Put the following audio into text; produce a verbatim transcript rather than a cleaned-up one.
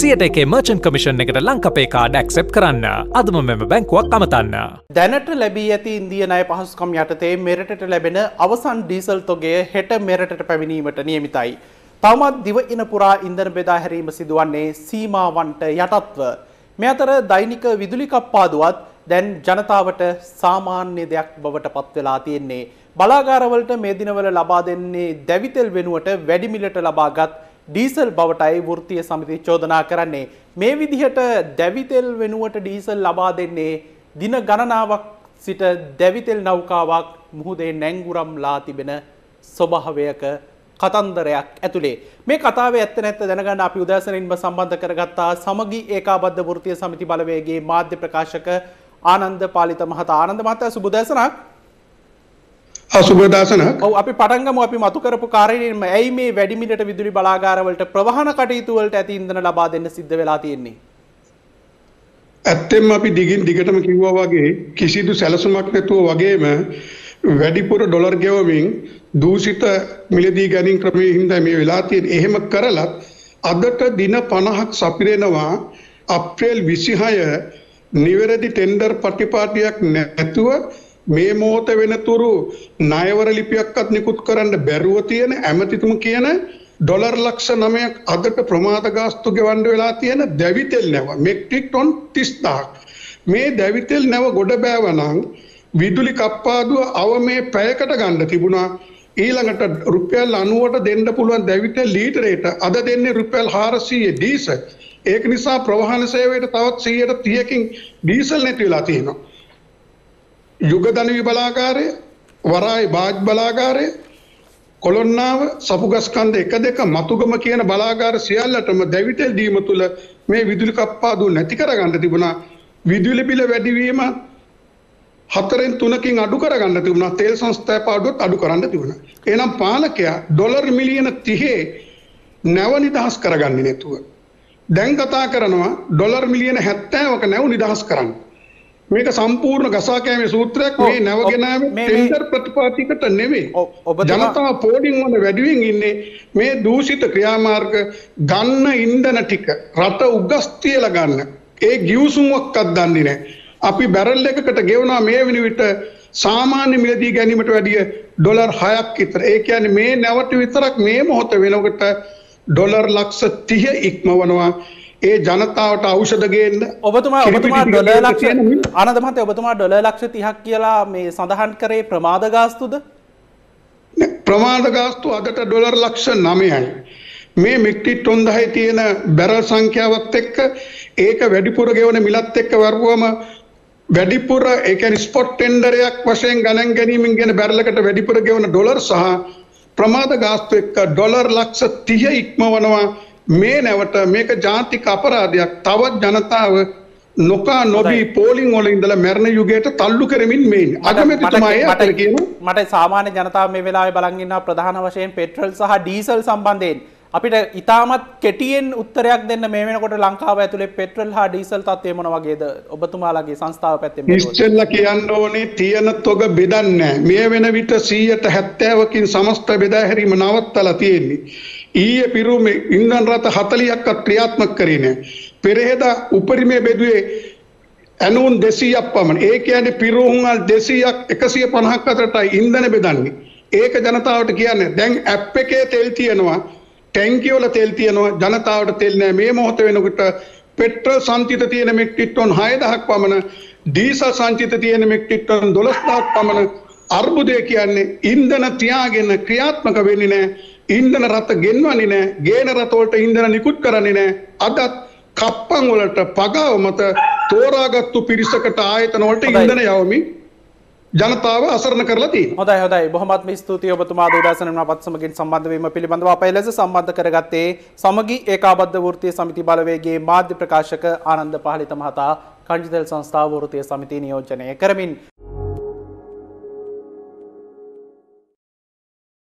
සියයට එකේ merchant commission එකට ලංකපේ කාඩ් ඇක්සෙප්ට් කරන්න. අදම මෙම බැංකුවක් අමතන්න. දැනට ලැබී ඇති ඉන්දිය ණය පහසුකම් යටතේ මෙරටට ලැබෙන අවසන් ඩීසල් තොගය හෙට මෙරටට පැමිණීමට නියමිතයි. තවමත් දිවයින පුරා ඉන්ධන බෙදා හැරීම සිදුවන්නේ සීමාවන්ට යටත්ව. මේ අතර දෛනික විදුලි කප්පාදුවත් දැන් ජනතාවට සාමාන්‍ය දෙයක් බවට පත් වෙලා තියෙන්නේ. බලාගාරවලට මේ දිනවල ලබා දෙන්නේ දැවිතෙල් වෙනුවට වැඩි මිලට ලබාගත් ඩීසල් බවටයි වෘත්තීය සමිතිය චෝදනා කරන්නේ. මේ විදිහට දැවිතෙල් වෙනුවට ඩීසල් ලබා දෙන්නේ දින ගණනාවක් සිට දැවිතෙල් නෞකාවක් මුහුදේ නැංගුරම්ලා තිබෙන ස්වභාවයක කතන්දරයක් ඇතුලේ. මේ කතාවේ ඇත්ත නැත්ත දැනගන්න අපි උදෑසනින්ම සම්බන්ධ කරගත්තා සමගි ඒකාබද්ධ වෘත්තීය සමිති බලවේගයේ මාධ්‍ය ප්‍රකාශක ආනන්ද පාලිත මහතා. ආනන්ද මහතා සුබ උදෑසනක්. සුබ උදෑසනක්. ඔව් අපි පටන් ගමු අපි මතු කරපු කාරණේම ඇයි මේ වැඩි මිලට විදුලි බලාගාරවලට ප්‍රවාහන කටයුතු වලට ඇති ඉන්ධන ලබා දෙන්න සිද්ධ වෙලා තියෙන්නේ? ඇත්තෙන්ම අපි දිගින් දිගටම කිව්වා වගේ කිසිදු සැලසුමක් නැතුව වගේම වැඩිපුර ඩොලර් ගෙවමින් දූෂිත මිලදී ගැනීම ක්‍රමයේ හින්දා මේ වෙලා තියෙන්නේ. එහෙම කරලත් අදට දින පනහක් සපිරෙනවා අප්‍රේල් විසිහය නිවැරදි ටෙන්ඩර් පටිපාටියක් නැතුව මේ මොහොත වෙනතුරු ණයවර ලිපියක්වත් නිකුත් කරන්න බැරුව තියෙන ඇමතිතුම කියන ඩොලර් ලක්ෂ නවයක් අදට ප්‍රමාද ගාස්තු ගෙවන්න වෙලා තියෙන දැවිතෙල් නැව මෙට්‍රික් ටොන් තිස් දහසක්. මේ දැවිතෙල් නැව ගොඩ බෑවනම් විදුලි කප්පාදුව අවමේ පැයකට ගන්න තිබුණා. ඊළඟට රුපියල් අනූවට දෙන්න පුළුවන් දැවිතෙල් ලීටරයට අද දෙන්නේ රුපියල් හාරසීය ඩීසල්. ඒක නිසා ප්‍රවාහන සේවයට තවත් සීයට තිහකින් ඩීසල් නැති වෙලා තියෙනවා. යුගදනවි බලාගාරය, වරායි බාජ් බලාගාරය, කොළොන්නාව, සපුගස්කන්ධ එක දෙක මතුගම කියන බලාගාර සියල්ලටම දැවිතෙල් දීම තුළ මේ විදුලි කප්පාදුව නැති කරගන්න තිබුණා. විදුලි බිල වැඩිවීම හතරෙන් තුනකින් අඩු කරගන්න තිබුණා. තෙල් සංස්ථා පාඩුවත් අඩු කරන්න තිබුණා. එහෙනම් පාලකයා ඩොලර් මිලියන තිහේ නැව නිදහස් කරගන්නේ නැතුව දැන් කතා කරනවා ඩොලර් මිලියන හැත්තෑවක නැව නිදහස් කරන්න. මේක සම්පූර්ණ ගසා කෑමේ සූත්‍රයක්. මේ නැව ගෙනාවේ ටෙන්ඩර් ප්‍රතිපාටිකට නෙමෙයි. ජනතාව පෝඩින් වල වැඩිවෙන් ඉන්නේ මේ දූෂිත ක්‍රියාමාර්ග ගන්න ඉන්ධන ටික රට උගස් තියලා ගන්න. ඒ ගිවිසුමක්වත් දන්නේ නැහැ. අපි බැරල් එකකට ගෙවනවා මේ වෙන විට සාමාන්‍ය මිලදී ගැනීමට වැඩිය ඩොලර් හයක් විතර. ඒ කියන්නේ මේ නැවට විතරක් මේ මොහොත වෙනකොට ඩොලර් ලක්ෂ තිහ ඉක්මවනවා. ඒ ජනතාවට ඖෂධ ගේන්න ඔබතුමා ඔබතුමා ඩොලර් ලක්ෂ ආනන්ද මහත්තයා ඔබතුමා ඩොලර් ලක්ෂ තිහක් කියලා මේ සඳහන් කරේ ප්‍රමාද ගාස්තුද? ප්‍රමාද ගාස්තු අදට ඩොලර් ලක්ෂ නවයයි. මේ මෙට්‍රික් ටොන් දහය තියෙන බැරල් සංඛ්‍යාවත් එක්ක ඒක වැඩිපුර ගෙවන මිලත් එක්ක වරුවම වැඩිපුර ඒ කියන්නේ ස්පොට් ටෙන්ඩරයක් වශයෙන් ගණන් ගැනීමෙන් කියන බැරලකට වැඩිපුර ගෙවන ඩොලර් සහ ප්‍රමාද ගාස්තු එක්ක ඩොලර් ලක්ෂ තිහ ඉක්මවනවා. මේ නැවට මේක ජාතික අපරාධයක්. තවත් ජනතාව නොකා නොබී පෝලිං වල ඉඳලා මරණ යුගයට තල්ලු කරමින් මේ ඉන්නේ. අගමැතිතුමා ඒ අතර කියනවා මට සාමාන්‍ය ජනතාව මේ වෙලාවේ බලන් ඉන්නවා ප්‍රධාන වශයෙන් පෙට්‍රල් සහ ඩීසල් සම්බන්ධයෙන් අපිට ඉතාමත් කෙටියෙන් උත්තරයක් දෙන්න මේ වෙනකොට ලංකාව ඇතුලේ පෙට්‍රල් හා ඩීසල් තත්ත්වය මොන වගේද ඔබතුමාලාගේ සංස්ථාව පැත්තෙන් බලුවොත්? ඉස්සෙල්ලා කියන්න ඕනේ තියෙන තොග බෙදන්නේ නැහැ. මේ වෙන විට සීයට හැත්තෑවකින් සමස්ත බෙදා හැරීම නවත්තලා තියෙන්නේ. ඊයේ පිරුමේ ඉන්ධන රථ හතළිහක්වත් ක්‍රියාත්මක කරේ නැහැ. පෙරේදා උපරිමයේ බෙදුවේ ඇනූන් දෙසීයක් පමණ. ඒ කියන්නේ පිරුම්වල් දෙසීයක් එකසිය පනහක් අතරටයි ඉන්ධන බෙදන්නේ. ඒක ජනතාවට කියන්නේ දැන් ඇප් එකේ තෙල් තියෙනවා, ටැංකිය වල තෙල් තියෙනවා, ජනතාවට තෙල් නැහැ. මේ මොහොත වෙනකොට පෙට්‍රල් සංචිත තියෙන මෙට්‍රික් ටොන් හය දහසක් පමණ, ඩීසල් සංචිත තියෙන මෙට්‍රික් ටොන් දොළොස් දහසක් පමණ. අර්බුදය කියන්නේ ඉන්ධන තියාගෙන ක්‍රියාත්මක වෙන්නේ නැහැ. ඉන්ධන රථ ගෙන්වන්නේ නැහැ. ගේන රථ වලට ඉන්ධන නිකුත් කරන්නේ නැහැ. අදත් කප්පන් වලට පගාව මත තෝරාගත්තු පිරිසකට ආයතන වලට ඉන්ධන යවමින් ජනතාව අසරණ කරලා තියෙනවා. හොඳයි හොඳයි. බොහොමත්ම ස්තුතියි ඔබතුමා දෝදාසන අපත් සමගින් සම්බන්ධ වීම පිළිබඳව අප එලෙස සම්බන්ධ කරගත්තේ සමගි ඒකාබද්ධ වෘත්තීය සමිති බලවේගයේ මාධ්‍ය ප්‍රකාශක ආනන්ද පහලිත මහතා කංජිතෙල් සංස්ථාව වෘත්තීය සමිතිය නියෝජනය කරමින්